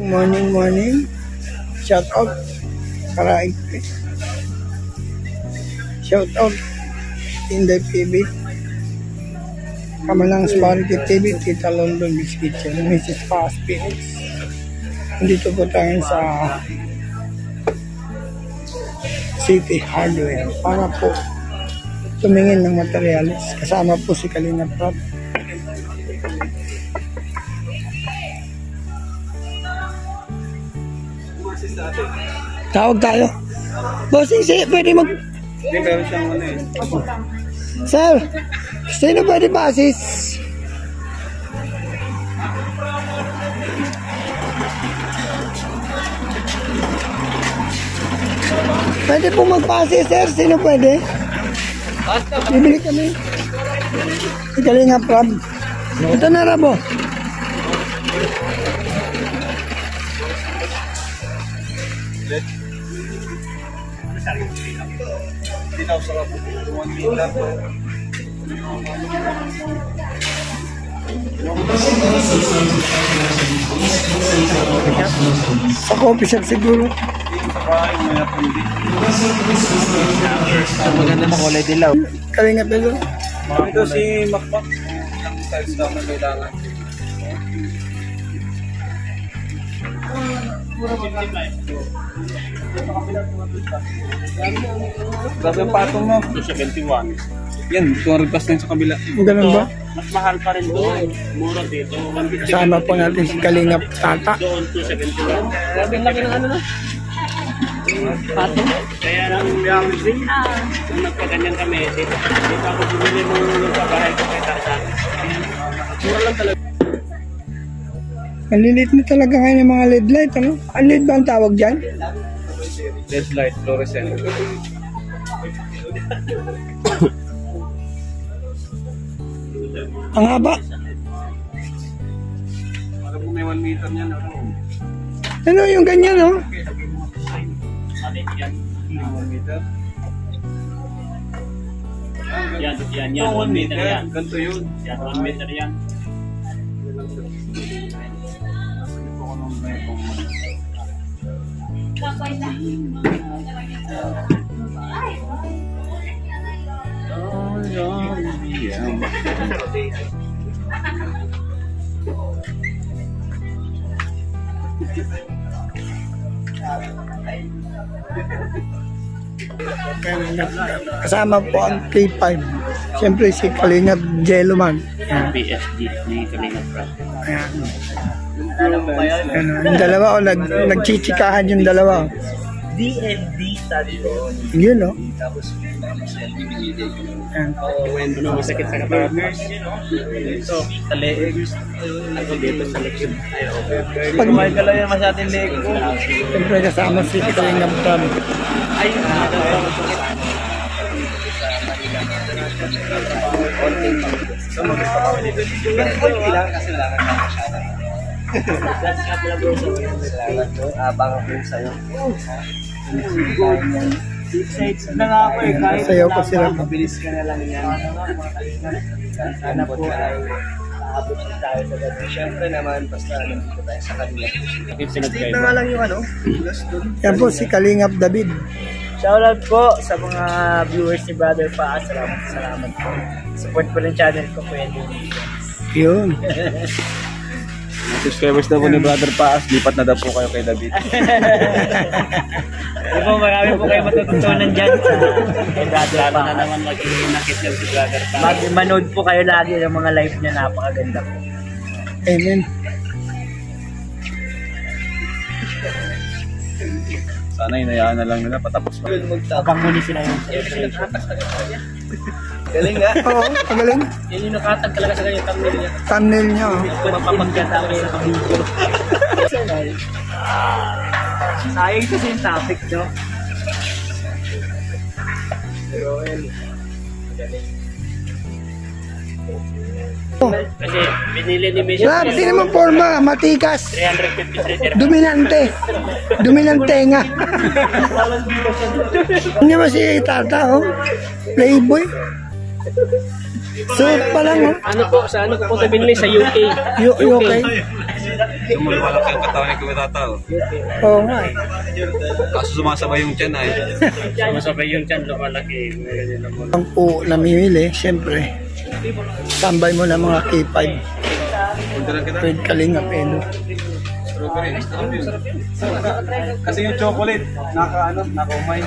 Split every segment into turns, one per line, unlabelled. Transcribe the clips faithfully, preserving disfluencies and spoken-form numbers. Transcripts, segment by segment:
morning, morning. Shout out. Karaig. Shout out. Inday T V. Kamalang Sparky T V. Tita London Beach Kitchen. Missus Fast Phoenix. Dito po tayo sa City Hardware para po tumingin ng materialis. Kasama po si Kalinga Prab. Tawag tayo. Bossing, si, pwede mag...
Hindi, meron siyang ano eh.
Sir, sino pwede pa-assist? Pwede po magpa-assist, sir. Sino pwede? Bibili kami. Galing nga, Prab. Ito na, Rabo.
Hindi na usarap. One meal lang po.
Sa coffee shop siguro.
Sa kain, may napundi. Ang maganda na kulay dilaw.
Kalinga pelo.
Ito si Makmak. Ang size daw na kailangan. Grabe ang patong mo. two seventy-one. Yan, two hundred plus na sa kabila.
Ganun ba?
Mas mahal pa rin doon. Mura dito.
Kasama po natin si Kalinga Tata.
Doon, two seventy-one. Grabe ang laki ng ano na. Pato. Kaya lang yung kung nagpaganyan kami, dito, dito ako bumili mo yung pabahay ko kay Tata. Mura lang talaga.
Ang lilit na talaga ngayon yung mga L E D light, ano? Ang L E D ba ang tawag dyan?
L E D light, fluorescent.
Ang haba.
Alam mo may one meter niyan.
Ano yung ganyan, no?
one meter.
Yan, yan, yan. one meter yan.
Ganito yun.
Yan, one meter yan.
Kasama po ang K five. Siyempre si Kalinga Jelloman.
P S D ni Kalinga Prab.
Ayan. Ano, yung dalawa o nag, nagchichikahan yung dalawa.
D N D Tadon.
Yun, no?
Tapos
Ayan.
Ano masakit sa kapatid? Ito, sa leeg. Ako dito sa leeg.
Pag
kumain ka lang yan masyadong leg ko.
siyempre kasama si Kalinga Prab.
Ay, nakakatawa.
So mag-gusto kami dito. Kailangan kasi lang ang masyadong.
That's not the bro.
Salamat po. Abangan ko sa'yo.
Sides na nga ako eh. Kahit
Sayaw pa sila.
mabilis ka na lang yan.
Sana po ay aabot tayo sa gabi. Siyempre naman, basta nandito tayo sa kanila. Steve na nga lang yung ano.
Yan po si Kalingap David.
Shoutout po sa mga viewers ni Brother Paas. Salamat, salamat po. Support po ng channel ko po yan.
Yun.
Subscribers na po ni Brother Paas, lipat na daw po kayo kay David.
Hindi po, marami po kayo matututunan dyan sa kay Brother Paas. Na naman mag-inakit lang si Brother Paas. Mag-manood po kayo lagi ng mga live niya, napakaganda po.
Amen.
Sana hinayaan na lang nila patapos pa.
Abang muli sila yung
Galing nga.
Oo, pagaling.
yan yung nakatag talaga sa kanya thumbnail niya.
Thumbnail niya, oh.
Kung mapapagkata ko yung video. Sayang kasi yung topic, no? Kasi binili ni Misha
Lahat, di naman forma, matikas.
three fifty-three.
Dominante. Dominante nga. Hindi ba si Tata, oh? Playboy. Suot pa lang, oh.
Ano po, sa ano po ito binili? Sa U K.
U- UK.
Lumalaki ang katawan ni Kuya Tata.
Oo nga eh.
Kaso sumasabay yung tiyan ay.
Sumasabay yung tiyan, lumalaki.
Ang po namimili, siyempre, tambay mo na mga K five.
Punta lang kita.
Red Kalinga Pelo.
Strawberry. Kasi yung chocolate, naka ano, nakumay.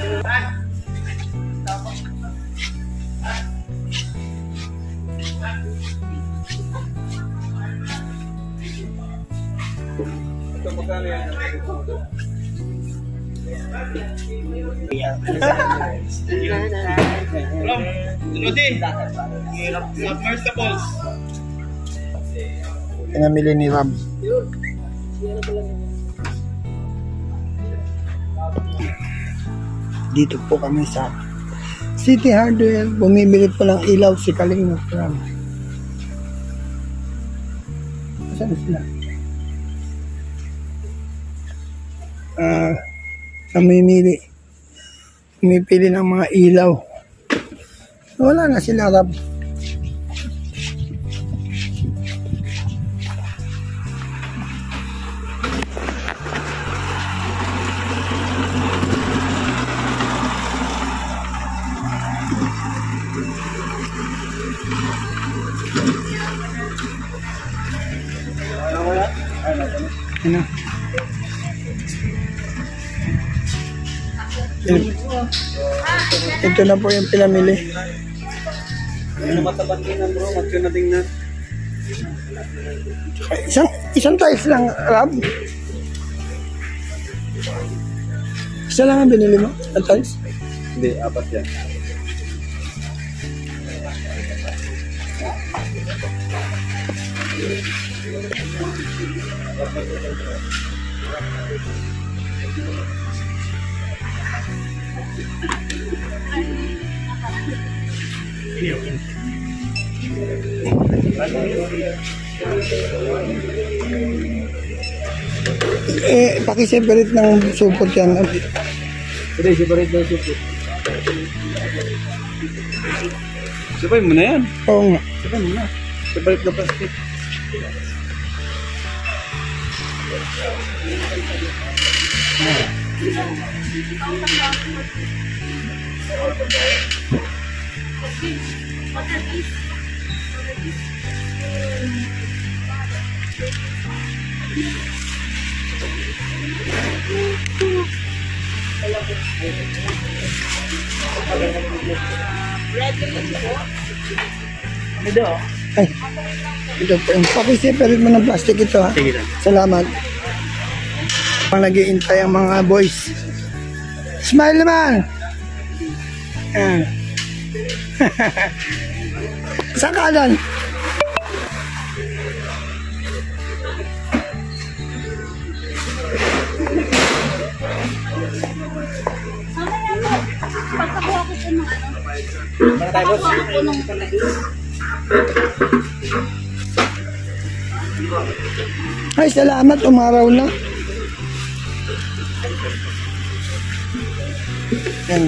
Ito magkano yan?
Pinamili ni Ram. Dito po kami sa City Hardware. Bumibili po ng ilaw si Kalinga Ram. Saan sila? Ah, namimili. Pumipili ng mga ilaw. Wala na sila, Ram. Ano? Ito na po yung pinamili.
Ano mataban din bro, magkanating na.
Isang, isang tiles lang, Rab. Isa lang ang binili mo, ang tiles?
Hindi, apat yan.
Eh, paki-separate ng supot yan.
Hindi, separate na supot. Sabay mo na yan.
Oo nga.
Sabay mo na. Separate na plastic.
Ito.
Ay, ito po. Paki-separate mo ng plastic ito, ha?
Sige lang.
Salamat. Pang nag-iintay ang mga boys. Smile naman! Yan. Sa kanan.
Pagkakuha ko po ng ano. Pagkakuha ko ng
Ay, salamat. Umaraw na. Yan.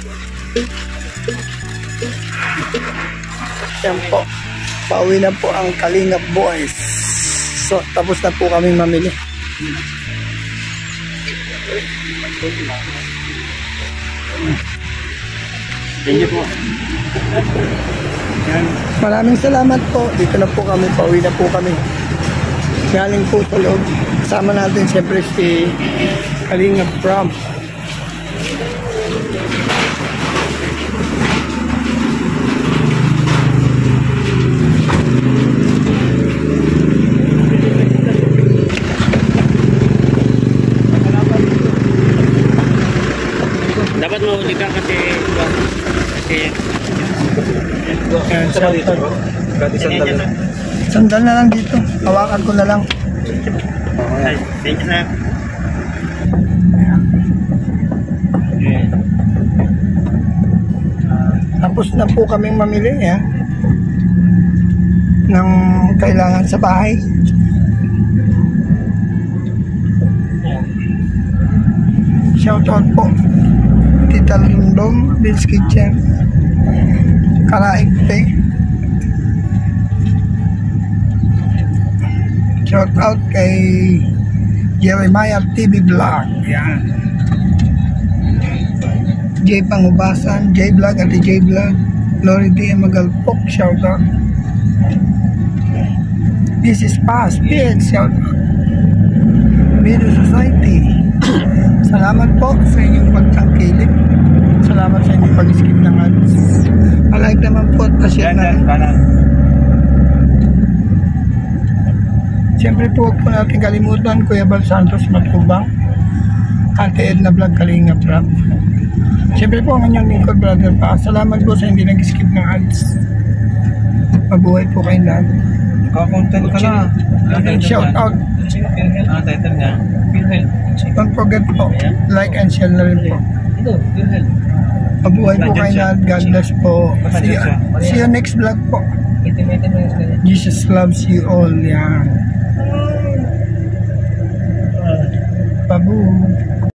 Yan po. Pauwi na po ang Kalingap Boys. So, tapos na po kami mamili.
Thank you po.
Yan. Maraming salamat po. Dito na po kami. Pauwi na po kami. Galing po sa loob. Kasama natin siyempre si Kalingap Ram.
Dapat mahuli ka kasi kasi
Yan, shout out.
Kati sandal.
Sandal na lang dito. Hawakan ko na lang.
Ay, thank you na.
Tapos na po kaming mamili ya, ng kailangan sa bahay. Shout out po Tita Lundong, Bill's Kitchen, Karaigte. Shout out kay Jeremiah T V Vlog. Yan. J Pangubasan, J Vlog, Ate J Vlog, Lori D. Magalpok, shout out. This is Past, P X, shout out. Video Society. Salamat po sa inyong pagtangkilik. Salamat sa inyong pag-skip ng ads. Palike naman po at share na. Siyempre po, huwag po natin kalimutan, Kuya Bal Santos Matubang, Ate Edna Vlog, Kalinga Prab. Siyempre po, ang inyong lingkod, Brother Pa. Salamat po sa hindi nag-skip ng ads. Mabuhay po kayo lahat.
Kakontent ka na.
Shout out.
Ano title niya?
Don't forget po, like and share na rin po. Mabuhay po kayo lahat. God bless po. See you, see you next vlog po. Jesus loves you all. Yan. Babu.